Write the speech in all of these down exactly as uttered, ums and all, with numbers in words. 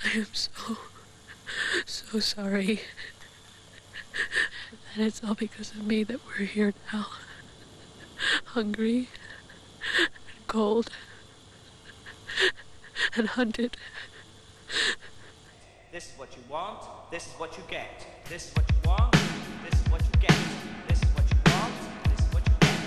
I am so, so sorry. And it's all because of me that we're here now. Hungry, and cold, and hunted. This is what you want, this is what you get. This is what you want, this is what you get. This is what you want, this is what you get.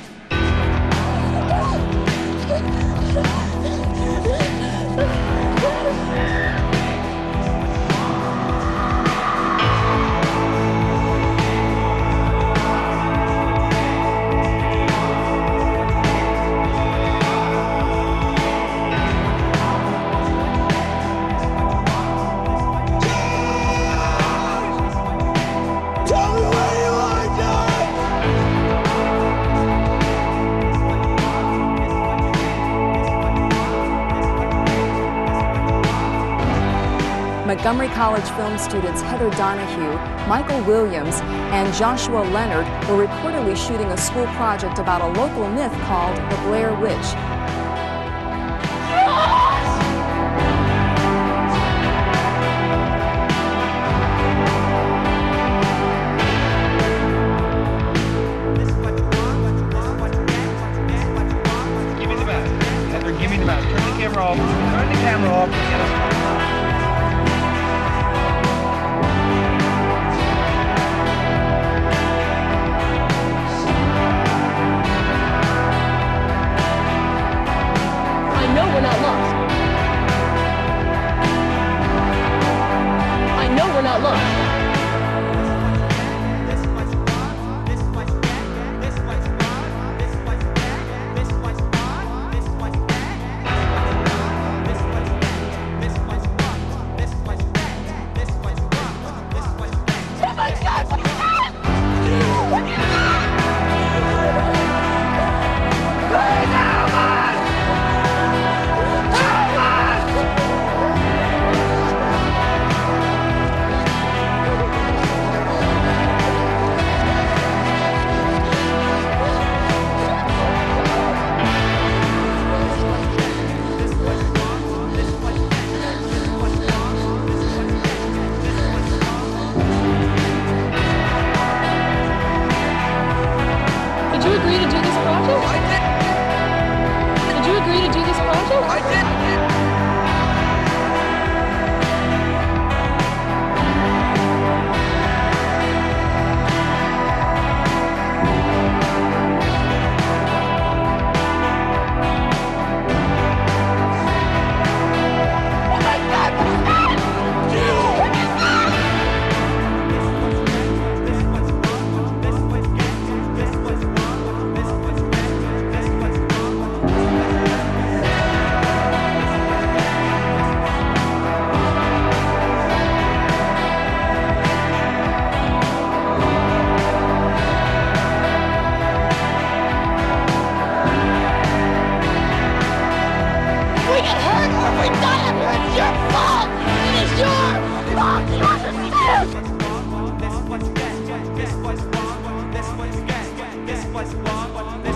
Montgomery College film students Heather Donahue, Michael Williams, and Joshua Leonard were reportedly shooting a school project about a local myth called the Blair Witch. Give me the mouse. Heather, give me the mouse. Turn the camera off. Turn the camera off. We're not lost. I know we're not lost. Oh my God, what is that? Did you agree to do this project? I did. Did you agree to do this project? I did. Oh my God, what is that? What is that? We get hurt or we die, it's your fault! It is your fault! You understand? This is what you get, this is what you want, this is what you get, this is what you want,